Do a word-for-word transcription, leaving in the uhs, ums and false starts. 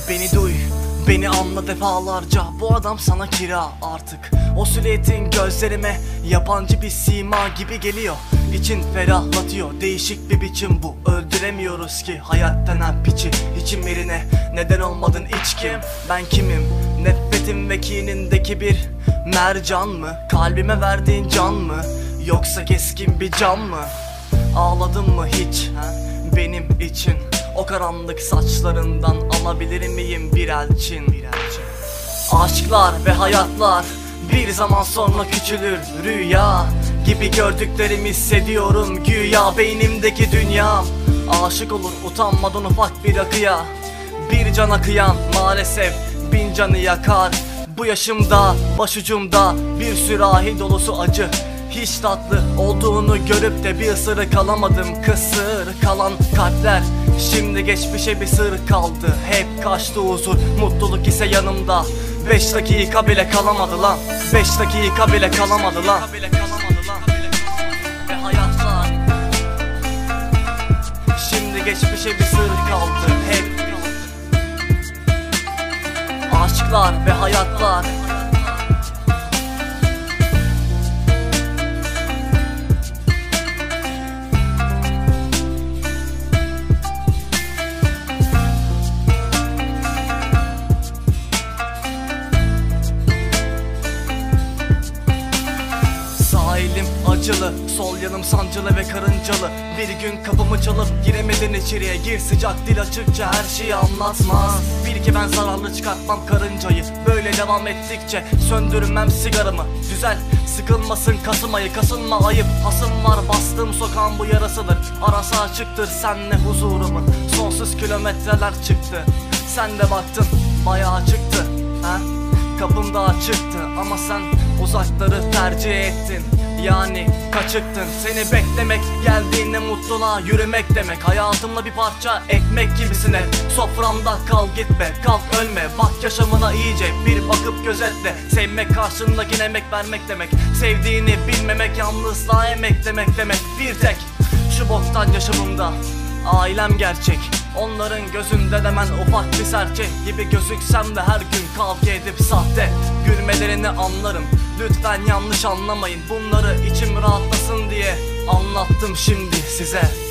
Beni duy, beni anla defalarca. Bu adam sana kira artık. O silüetin gözlerime yabancı bir sima gibi geliyor. İçin ferahlatıyor, değişik bir biçim bu. Öldüremiyoruz ki hayat denen piçi. İçim yerine neden olmadın içkim? Ben kimim? Nefretin ve kinindeki bir mercan mı? Kalbime verdiğin can mı? Yoksa keskin bir cam mı? Ağladın mı hiç ha? Benim için o karanlık saçlarından alabilir miyim bir elçin? Bir elçin. Aşklar ve hayatlar bir zaman sonra küçülür. Rüya gibi gördüklerimi hissediyorum güya. Beynimdeki dünyam aşık olur utanmadan ufak bir akıya. Bir can akıyan maalesef bin canı yakar. Bu yaşımda başucumda bir sürahi dolusu acı. Hiç tatlı olduğunu görüp de bir ısırık alamadım. Kısır kalan kalpler şimdi geçmişe bir sır kaldı. Hep kaçtı huzur, mutluluk ise yanımda. Beş dakika bile kalamadı lan. Beş dakika bile kalamadı lan. Ve hayatlar şimdi geçmişe bir sır kaldı. Hep aşklar ve hayatlar. Elim acılı, sol yanım sancılı ve karıncalı. Bir gün kapımı çalıp giremedin içeriye. Gir sıcak dil açıkça her şeyi anlatmaz. Bil ki ben zararlı çıkartmam karıncayı. Böyle devam ettikçe söndürmem sigaramı. Güzel sıkılmasın Kasım ayı, kasılma ayıp. Hasım var bastığım sokağın bu yarasıdır. Arası açıktır senle huzurumun. Sonsuz kilometreler çıktı. Sen de baktın bayağı çıktı ha? Kapım da açıktı ama sen uzakları tercih ettin. Yani kaçıktın. Seni beklemek geldiğinde mutluluğa yürümek demek. Hayatımla bir parça ekmek gibisine. Soframda kal gitme, kalk ölme. Bak yaşamına iyice bir bakıp gözetle. Sevmek karşındakine emek vermek demek. Sevdiğini bilmemek yalnızlığa emek demek demek. Bir tek şu boktan yaşamımda ailem gerçek. Onların gözünde de ben ufak bir serçe gibi gözüksem de her gün kavga edip sahte gülmelerini anlarım. Lütfen yanlış anlamayın, bunları içim rahatlasın diye anlattım şimdi size.